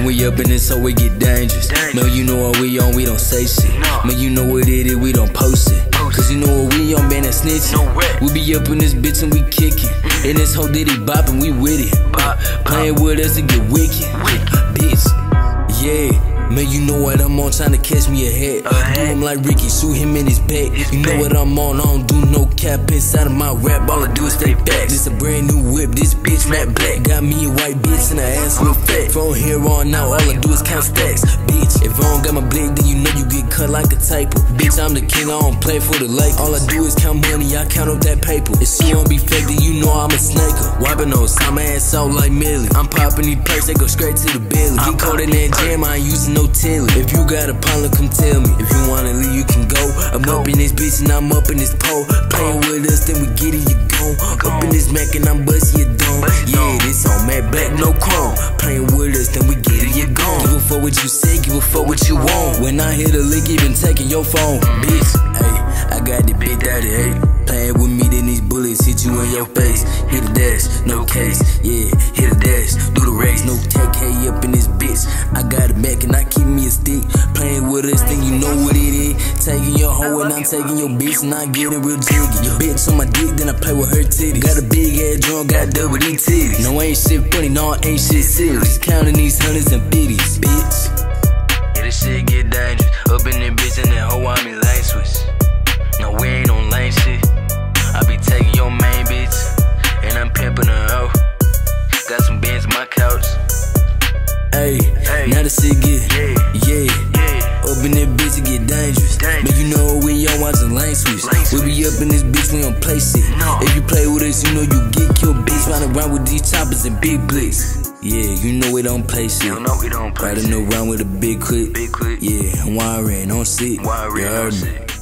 we up in this, so we get dangerous. Man, you know what we on, we don't say shit. Man, you know what it is, we don't post it. Cause you know what we on, man, that snitching. We be up in this bitch and we kicking. And this whole diddy bopping, we with it. Playing with us and get wicked. Bitch, yeah. Man, you know what I'm on, tryna catch me a head. Do him like Ricky, shoot him in his back. You know what I'm on, I don't do no cap inside of my rap. All I do is stay back. This a brand new whip, this bitch matte black. Got me a white bitch and her ass real fat. From here on out, all I do is count stacks. Bitch, if I don't got my blick, then you know you get cut like a typo. Bitch, I'm the king, I don't play for the lake. All I do is count money, I count up that paper. If she don't be fake, then you know I'm a snaker. Wiping those, tie my ass out like Millie. I'm popping these perks, they go straight to the belly. He cold in that jam, I ain't using no telly. If you got a problem, come tell me. If you wanna leave, you can go. I'm up in this bitch and I'm up in this pole. Playing with us, then we get it, you gone. Up in this Mac and I'm busting your dome. Yeah, this on matte black, no chrome. Playing with us, then we get it, you gone. Give a fuck what you say, give a fuck what you want. When I hit a lick, even taking your phone. Bitch, hey, I got the big 38. Playing with me, then these bullets hit you in your face. Hit a dash, no case, yeah, hit a dash. Do the race, no take, hey, up in this bitch. I got it back and I keep me a stick. Playing with us, then you know what it is. Taking your hoe and I'm taking your bitch and I get it real jiggy. Your bitch on my dick, then I play with her titties. Got a big ass drum, got double D titties. No, ain't shit funny, no, ain't shit serious. Counting these hundreds and fifties, bitch. Yeah, this shit get dangerous. Up in that bitch and that hoe, I'm in lane switch. No, we ain't on lane shit. I be taking your main bitch and I'm pimping her hoe. Got some bands on my couch. Hey, now the shit get, yeah. Up in that bitch, it get dangerous. Man, you know we on watching lane switch. We be up in this bitch, we don't play shit. If you play with us, you know you get killed, bitch. Run around with these choppers and big blicks. Yeah, you know we don't play shit. Riding around with a big clip. Yeah, I'm wiring on shit. You heard me.